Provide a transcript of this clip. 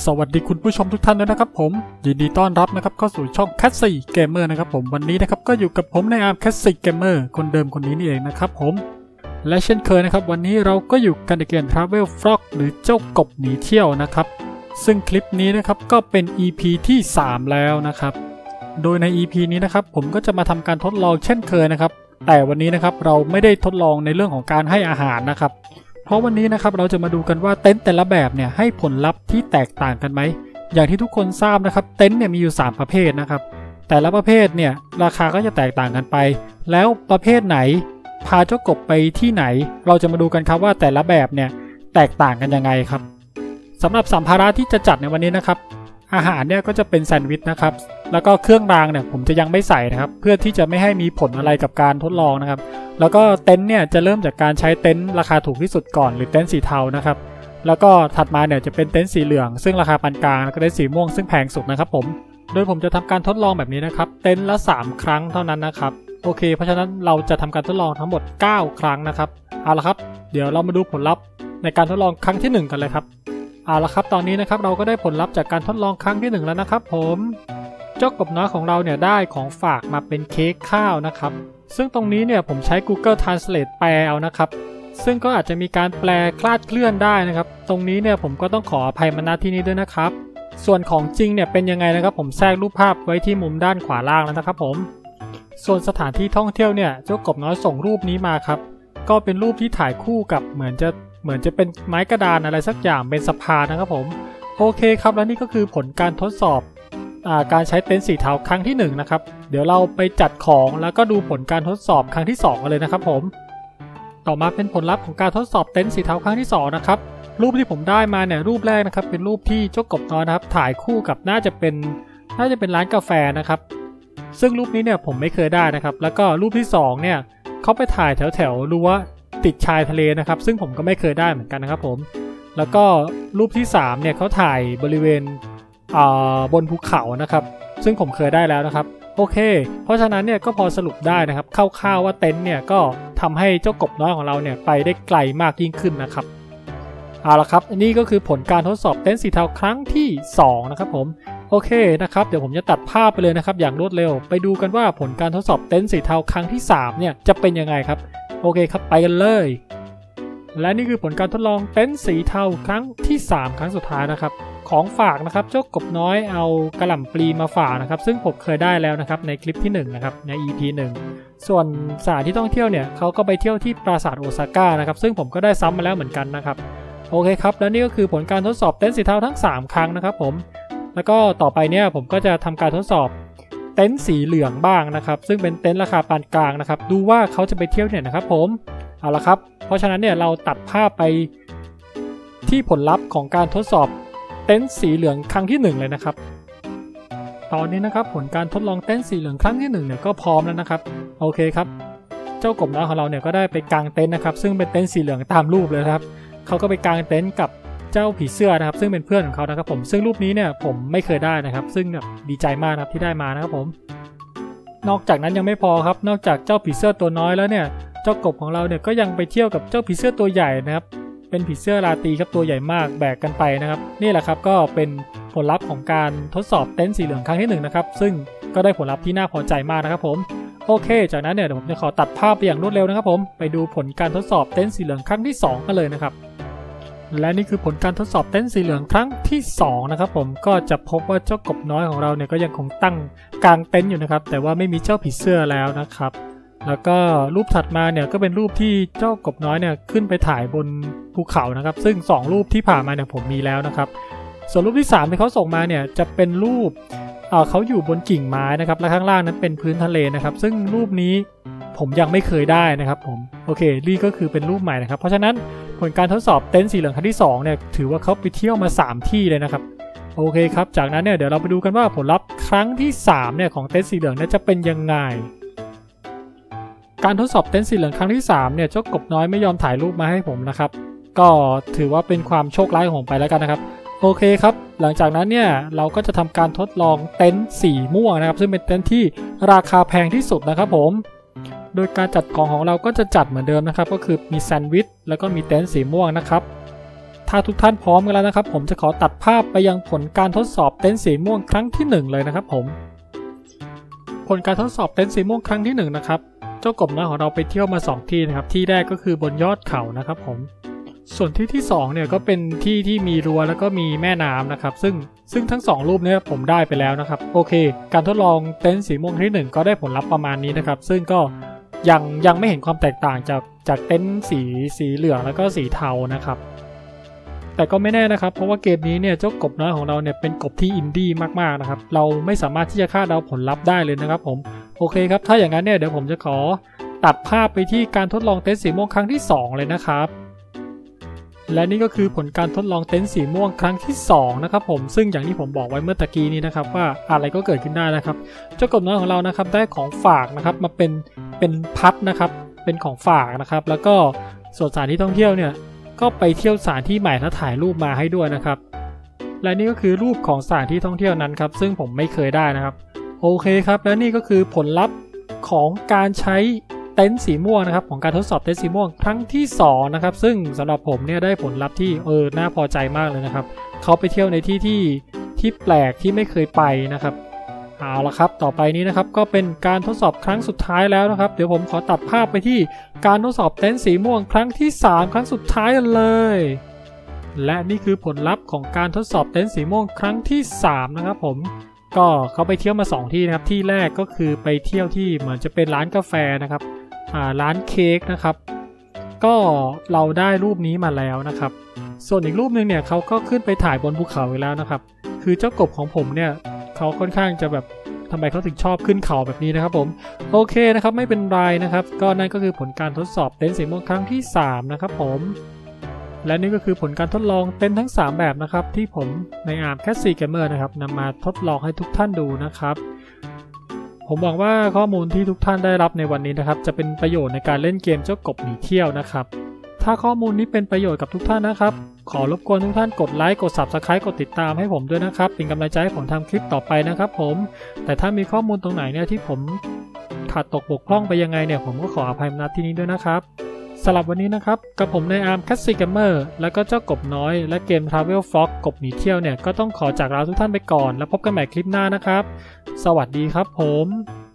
สวัสดีคุณผู้ชมทุกท่านด้วยนะครับผมยินดีต้อนรับนะครับเข้าสู่ช่อง Cassie Gamer นะครับผมวันนี้นะครับก็อยู่กับผมในอาร์ม Cassie Gamer คนเดิมคนนี้นี่เองนะครับผมและเช่นเคยนะครับวันนี้เราก็อยู่กันในเกม Travel Frog หรือเจ้ากบหนีเที่ยวนะครับซึ่งคลิปนี้นะครับก็เป็น EP ที่3แล้วนะครับโดยใน EP นี้นะครับผมก็จะมาทำการทดลองเช่นเคยนะครับแต่วันนี้นะครับเราไม่ได้ทดลองในเรื่องของการให้อาหารนะครับเพราะวันนี้นะครับเราจะมาดูกันว่าเต็นท์แต่ละแบบเนี่ยให้ผลลัพธ์ที่แตกต่างกันไหมอย่างที่ทุกคนทราบนะครับเต็นท์เนี่ยมีอยู่3ประเภทนะครับแต่ละประเภทเนี่ยราคาก็จะแตกต่างกันไปแล้วประเภทไหนพาเจ้ากบไปที่ไหนเราจะมาดูกันครับว่าแต่ละแบบเนี่ยแตกต่างกันยังไงครับสำหรับสัมภาระที่จะจัดในวันนี้นะครับอาหารเนี่ยก็จะเป็นแซนด์วิชนะครับแล้วก็เครื่องรางเนี่ยผมจะยังไม่ใส่นะครับเพื่อที่จะไม่ให้มีผลอะไรกับการทดลองนะครับแล้วก็เต็นท์เนี่ยจะเริ่มจากการใช้เต็นท์ราคาถูกที่สุดก่อนหรือเต็นท์สีเทานะครับแล้วก็ถัดมาเนี่ยจะเป็นเต็นท์สีเหลืองซึ่งราคาปานกลางแล้วก็เต็นท์สีม่วงซึ่งแพงสุดนะครับผมโดยผมจะทำการทดลองแบบนี้นะครับเต็นท์ละ3ครั้งเท่านั้นนะครับโอเคเพราะฉะนั้นเราจะทำการทดลองทั้งหมด9ครั้งนะครับเอาละครับเดี๋ยวเรามาดูผลลัพธ์ในการทดลองครั้งที่1กันเลยครับเอาละครับตอนนี้นะครับเราก็ได้ผลลัพธ์จากการทดลองครั้งที่1แล้วนะครับผมเจ้ากบน้อยของเราเนี่ยได้ของฝากมาเป็นเค้กข้าวนะครับซึ่งตรงนี้เนี่ยผมใช้ Google Translate แปลเอานะครับซึ่งก็อาจจะมีการแปลคลาดเคลื่อนได้นะครับตรงนี้เนี่ยผมก็ต้องขออภัยมาณที่นี้ด้วยนะครับส่วนของจริงเนี่ยเป็นยังไงนะครับผมแทรกรูปภาพไว้ที่มุมด้านขวาล่างแล้วนะครับผมส่วนสถานที่ท่องเที่ยวเนี่ยเจ้ากบน้อยส่งรูปนี้มาครับก็เป็นรูปที่ถ่ายคู่กับเหมือนจะเป็นไม้กระดานอะไรสักอย่างเป็นสะพานนะครับผมโอเคครับและนี่ก็คือผลการทดสอบการใช้เต็นท์สีเทาครั้งที่1นะครับเดี๋ยวเราไปจัดของแล้วก็ดูผลการทดสอบครั้งที่2กันเลยนะครับผมต่อมาเป็นผลลัพธ์ของการทดสอบเต็นท์สีเทาครั้งที่2นะครับรูปที่ผมได้มาเนี่ยรูปแรกนะครับเป็นรูปที่เจ้ากบน้อยนะครับถ่ายคู่กับน่าจะเป็นร้านกาแฟนะครับซึ่งรูปนี้เนี่ยผมไม่เคยได้นะครับแล้วก็รูปที่2เนี่ยเขาไปถ่ายแถวรั้วติดชายทะเลนะครับซึ่งผมก็ไม่เคยได้เหมือนกันนะครับผมแล้วก็รูปที่3เนี่ยเขาถ่ายบริเวณบนภูเขานะครับซึ่งผมเคยได้แล้วนะครับโอเคเพราะฉะนั้นเนี่ยก็พอสรุปได้นะครับคร่าวๆว่าเต็นท์เนี่ยก็ทำให้เจ้ากบน้อยของเราเนี่ยไปได้ไกลมากยิ่งขึ้นนะครับเอาละครับอันนี้ก็คือผลการทดสอบเต็นท์สีเทาครั้งที่2นะครับผมโอเคนะครับเดี๋ยวผมจะตัดภาพไปเลยนะครับอย่างรวดเร็วไปดูกันว่าผลการทดสอบเต็นท์สีเทาครั้งที่3เนี่ยจะเป็นยังไงครับโอเคครับไปกันเลยและนี่คือผลการทดลองเต็นท์สีเทาครั้งที่3ครั้งสุดท้ายนะครับของฝากนะครับเจ้ากบน้อยเอากระหล่ำปลีมาฝากนะครับซึ่งผมเคยได้แล้วนะครับในคลิปที่1นะครับใน EP 1ส่วนสถานที่ท่องเที่ยวเนี่ยเขาก็ไปเที่ยวที่ปราสาทโอซาก้านะครับซึ่งผมก็ได้ซ้ำมาแล้วเหมือนกันนะครับโอเคครับและนี่ก็คือผลการทดสอบเต็นท์สีเทาทั้ง3ครั้งนะครับผมแล้วก็ต่อไปเนี่ยผมก็จะทำการทดสอบเต็นท์สีเหลืองบ้างนะครับซึ่งเป็นเต็นท์ราคาปานกลางนะครับดูว่าเขาจะไปเที่ยวเนี่ยนะครับผมเอาละครับเพราะฉะนั้นเนี่ยเราตัดภาพไปที่ผลลัพธ์ของการทดสอบเต็นท์สีเหลืองครั้งที่1เลยนะครับตอนนี้นะครับผลการทดลองเต็นท์สีเหลืองครั้งที่1เนี่ยก็พร้อมแล้วนะครับโอเคครับเจ้ากบน้อยของเราเนี่ยก็ได้ไปกางเต็นท์นะครับซึ่งเป็นเต็นท์สีเหลืองตามรูปเลยครับเขาก็ไปกางเต็นท์กับเจ้าผีเสื้อนะครับซึ่งเป็นเพื่อนของเขานะครับผมซึ่งรูปนี้เนี่ยผมไม่เคยได้นะครับซึ่งแบบดีใจมากนะครับที่ได้มานะครับผมนอกจากนั้นยังไม่พอครับนอกจากเจ้าผีเสื้อตัวน้อยแล้วเนี่ยเจ้ากบของเราเนี่ยก็ยังไปเที่ยวกับเจ้าผีเสื้อตัวใหญ่นะครับเป็นผีเสื้อราตรีครับตัวใหญ่มากแบกกันไปนะครับนี่แหละครับก็เป็นผลลัพธ์ของการทดสอบเต็นท์สีเหลืองครั้งที่1นะครับซึ่งก็ได้ผลลัพธ์ที่น่าพอใจมากนะครับผมโอเคจากนั้นเนี่ยเดี๋ยวผมจะขอตัดภาพไปอย่างรวดเร็วนะครับผมไปดูผลการทดสอบเต็นท์สีเหลืองครั้งที่2กันเลยนะครับและนี่คือผลการทดสอบเต็นท์สีเหลืองครั้งที่2นะครับผมก็จะพบว่าเจ้ากบน้อยของเราเนี่ยก็ยังคงตั้งกลางเต็นท์อยู่นะครับแต่ว่าไม่มีเจ้าผีเสื้อแล้วนะครับแล้วก็รูปถัดมาเนี่ยก็เป็นรูปที่เจ้ากบน้อยเนี่ยขึ้นไปถ่ายบนภูเขานะครับซึ่ง2รูปที่ผ่านมาเนี่ยผมมีแล้วนะครับส่วนรูปที่3ที่เขาส่งมาเนี่ยจะเป็นรูปเขาอยู่บนกิ่งไม้นะครับและข้างล่างนั้นเป็นพื้นทะเลนะครับซึ่งรูปนี้ผมยังไม่เคยได้นะครับผมโอเคนี่ก็คือเป็นรูปใหม่นะครับเพราะฉะนั้นผลการทดสอบเต็นท์สีเหลืองครั้งที่2เนี่ยถือว่าเขาไปเที่ยวมา3ที่เลยนะครับโอเคครับจากนั้นเนี่ยเดี๋ยวเราไปดูกันว่าผลลัพธ์ครั้งที่3เนี่ยของเต็นท์สีเหลืองเนี่ยจะเป็นยังไงการทดสอบเต็นท์สีเหลืองครั้งที่3เนี่ยเจ้ากบน้อยไม่ยอมถ่ายรูปมาให้ผมนะครับก็ถือว่าเป็นความโชคร้ายของผมไปแล้วกันนะครับโอเคครับหลังจากนั้นเนี่ยเราก็จะทำการทดลองเต็นท์สีม่วงนะครับซึ่งเป็นเต็นท์ที่ราคาแพงที่สุดนะครับผมโดยการจัดของเราก็จะจัดเหมือนเดิมนะครับก็คือมีแซนด์วิชแล้วก็มีเต็นท์สีม่วงนะครับถ้าทุกท่านพร้อมกันแล้วนะครับผมจะขอตัดภาพไปยังผลการทดสอบเต็นท์สีม่วงครั้งที่1เลยนะครับผมผลการทดสอบเต็นท์สีม่วงครั้งที่1นะครับเจ้ากบน้อยของเราไปเที่ยวมา2ที่นะครับที่แรกก็คือบนยอดเขานะครับผมส่วนที่2เนี่ยก็เป็นที่ที่มีรั้วแล้วก็มีแม่น้ำนะครับซึ่งทั้ง2รูปเนี่ยผมได้ไปแล้วนะครับโอเคการทดลองเต็นท์สีม่วงที่1ก็ได้ผลลัพธ์ประมาณนี้นะครับซึ่งก็ยังไม่เห็นความแตกต่างจากเต็นท์สีเหลืองแล้วก็สีเทานะครับแต่ก็ไม่แน่นะครับเพราะว่าเกมนี้เนี่ยเจ้ากบน้อยของเราเนี่ยเป็นกบที่อินดี้มากๆนะครับเราไม่สามารถที่จะคาดเดาผลลัพธ์ได้เลยนะครับผมโอเคครับถ้าอย่างนั้นเนี่ยเดี๋ยวผมจะขอตัดภาพไปที่การทดลองเต็นท์สีม่วงครั้งที่2เลยนะครับและนี่ก็คือผลการทดลองเต็นท์สีม่วงครั้งที่2นะครับผมซึ่งอย่างที่ผมบอกไว้เมื่อตะกี้นี้นะครับว่าอะไรก็เกิดขึ้นได้นะครับเจ้ากบน้อยของเรานะครับได้ของฝากนะครับมาเป็นพัดนะครับเป็นของฝากนะครับแล้วก็ส่วนสถานที่ท่องเที่ยวเนี่ยก็ไปเที่ยวสถานที่ใหม่และถ่ายรูปมาให้ด้วยนะครับและนี่ก็คือรูปของสถานที่ท่องเที่ยวนั้นครับซึ่งผมไม่เคยได้นะครับโอเคครับและนี่ก็คือผลลัพธ์ของการใช้เต็นท์สีม่วงนะครับของการทดสอบเต็นท์สีม่วงครั้งที่2นะครับซึ่งสำหรับผมเนี่ยได้ผลลัพธ์ที่น่าพอใจมากเลยนะครับเขาไปเที่ยวในที่แปลกที่ไม่เคยไปนะครับเอาละครับต่อไปนี้นะครับก็เป็นการทดสอบครั้งสุดท้ายแล้วนะครับเดี๋ยวผมขอตัดภาพไปที่การทดสอบเต็นท์สีม่วงครั้งที่3ครั้งสุดท้ายกันเลยและนี่คือผลลัพธ์ของการทดสอบเต็นท์สีม่วงครั้งที่3นะครับผมก็เขาไปเที่ยวมา2ที่นะครับที่แรกก็คือไปเที่ยวที่เหมือนจะเป็นร้านกาแฟนะครับร้านเค้กนะครับก็เราได้รูปนี้มาแล้วนะครับส่วนอีกรูปนึงเนี่ยเขาก็ขึ้นไปถ่ายบนภูเขาอีกแล้วนะครับคือเจ้ากบของผมเนี่ยเขาค่อนข้างจะแบบทำไมเขาถึงชอบขึ้นเขาแบบนี้นะครับผมโอเคนะครับไม่เป็นไรนะครับก็นั่นก็คือผลการทดสอบเต็นท์สีม่วงครั้งที่3นะครับผมและนี่ก็คือผลการทดลองเต็นท์ทั้ง3แบบนะครับที่ผมในอาร์ม Cat 4 Gamer นะครับนำมาทดลองให้ทุกท่านดูนะครับผมหวังว่าข้อมูลที่ทุกท่านได้รับในวันนี้นะครับจะเป็นประโยชน์ในการเล่นเกมเจ้ากบหนีเที่ยวนะครับถ้าข้อมูลนี้เป็นประโยชน์กับทุกท่านนะครับขอรบกวนทุกท่านกดไลค์กด Subscribe กดติดตามให้ผมด้วยนะครับเป็นกำลังใจให้ผมทำคลิปต่อไปนะครับผมแต่ถ้ามีข้อมูลตรงไหนเนี่ยที่ผมขาดตกบกพร่องไปยังไงเนี่ยผมก็ขออภัยณที่นี้ด้วยนะครับสำหรับวันนี้นะครับกับผมในอาร์ม Cat 4 Gamer แล้วก็เจ้ากบน้อยและเกม Travel Fox กบหนีเที่ยวเนี่ยก็ต้องขอจากลาทุกท่านไปก่อนแล้วพบกันใหม่คลิปหน้านะครับสวัสดีครับผม